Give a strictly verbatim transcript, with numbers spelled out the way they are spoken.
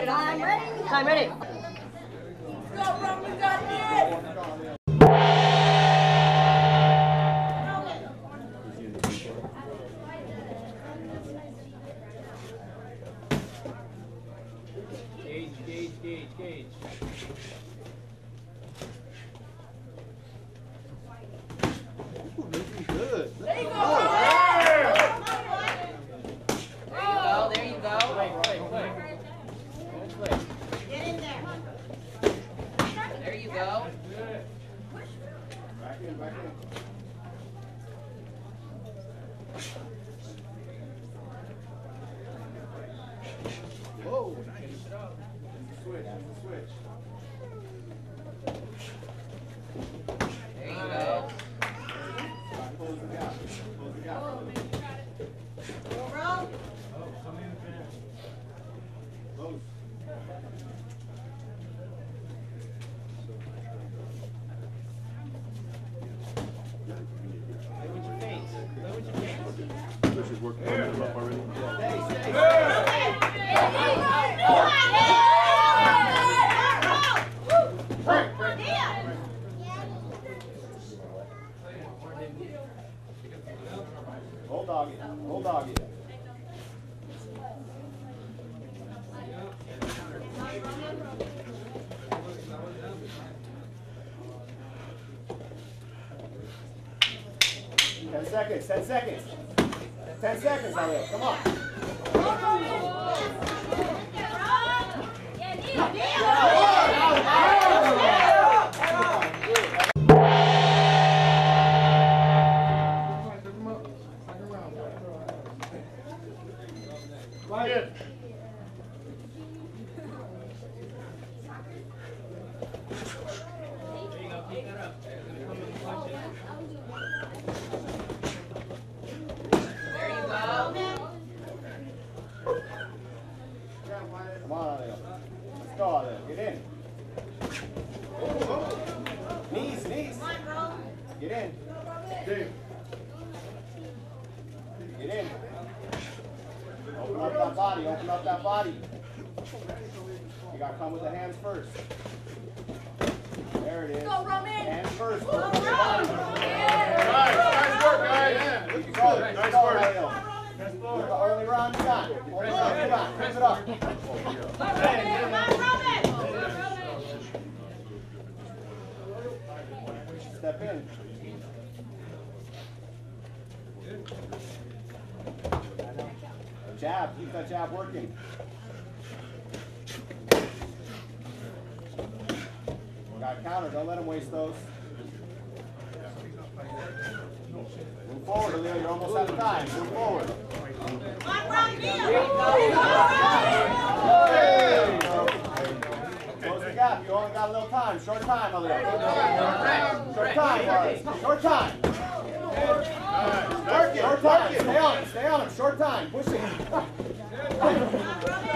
Time ready? Time ready. Let's go, bro. We got this. Gauge, gauge, gauge, gauge. Good. There you go. Oh, there you go. Play, play, play. Play. Get in there. There you go. Back in, back in. Whoa, nice. Switch, switch. There you go. Close the gap. Close the gap. Go, bro. Close. Play with your face. Play with your face. This is working up already. Stay, stay. Hold doggy. Hold doggy. Ten seconds. Ten seconds. Ten seconds, Haliel. Come on. Right. There you go. Keep it up. There There you go. Come on, Haliel. Let's go, Haliel. Get in. Knees, knees. Get in. Get in. Open up that body. Open up that body. You gotta come with the hands first. There it is. Go, Roman. Hands first. Go, Open your body. Roman. Nice work, guys. Keep it going. Nice work. The early round you got. Early round you got. Keep it up. Step in. Jab. Keep that jab working. Got counter. Don't let him waste those. Move forward, Haliel. You're almost out of time. Move forward. Close the gap. You only got a little time. Short time, Haliel. Short time, Juarez. Short time. Short time. Stay on him. Stay on him. Short time. Push it.